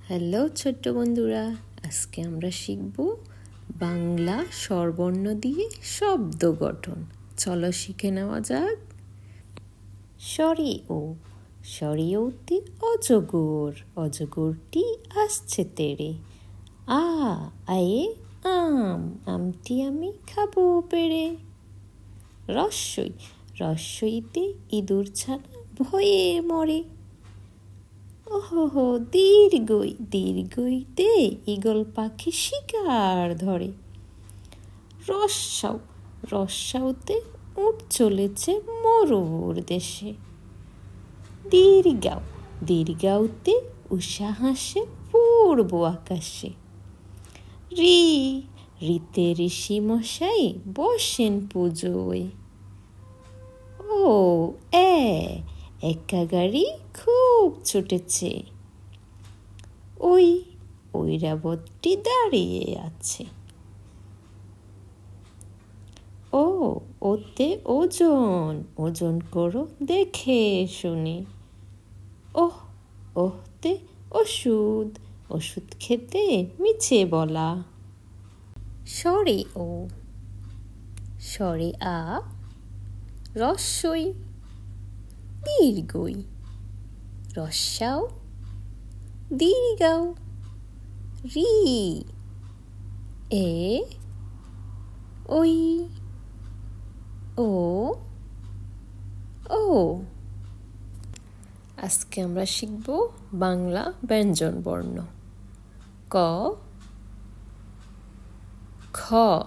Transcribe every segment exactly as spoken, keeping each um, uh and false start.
Hello ছোট্ট বন্ধুরা, আজকে আমরা শিখব বাংলা স্বরবর্ণ দিয়ে শব্দ গঠন। চলো শিখে নেওয়া যাক। সরি ও সরি ওতে অজগর, অজগরটি আসছে তেড়ে। আ আয়ে আম, আমটি আমি খাবো পেড়ে। রস্যই রস্যইতে ইঁদুর ছানা ভয়ে মরে। ওহো দীর্ঘই দীর্ঘইতে ঈগল পাখি শিকার ধরে। রস্যাও রস্যাওতে উট চলেছে মরুর দেশে। দীর্ঘাও দীর্ঘাওতে উষা হাসে পূর্ব আকাশে। রি রিতে ঋষি মশাই বসেন পুজোয়। ও এ একা গাড়ি খুব ছুটেছে। ওই ঐরাবতটি দাঁড়িয়ে আছে। ও ওতে ওজন ওজন করো দেখে শুনে। ওহ ওহতে ওষুধ ওষুধ খেতে মিছে বলা। সরে ও সরে আ রস্যই দীর্ঘই রস্যাও দীর্ঘাও রি এ ওই ও ও আজকে আমরা শিখব বাংলা ব্যঞ্জন বর্ণ। ক খ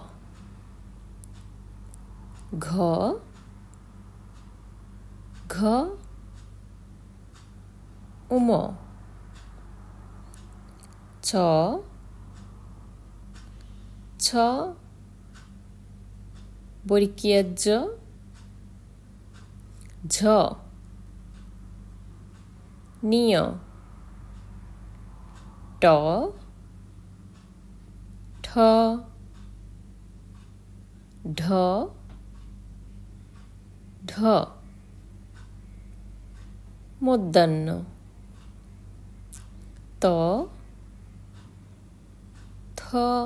ঘ ঘ উম ছ ছ বর্গীয় জ ঝ নিয় ট ঠ ঢ ঢ মূর্ধন্য ত থ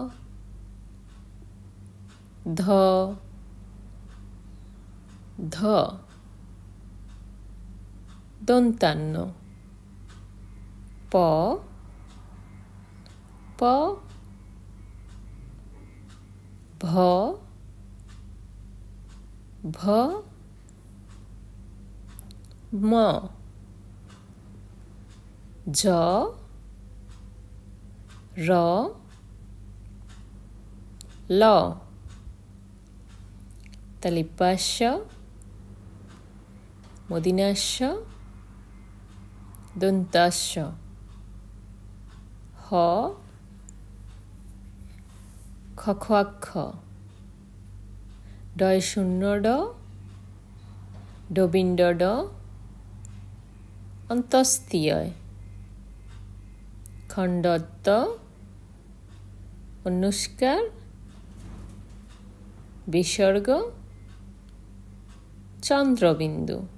ধ ধ দন্তান্ন প প ভ ভ ম জ র ল তালিপাস্য মদিনাস্য দন্তাস্য হ খখোয়াক্ষ ডয় শূন্য ড ডবিন্ড ড অন্তস্তীয় খণ্ডত্ব অনুষ্কার বিসর্গ চন্দ্রবিন্দু।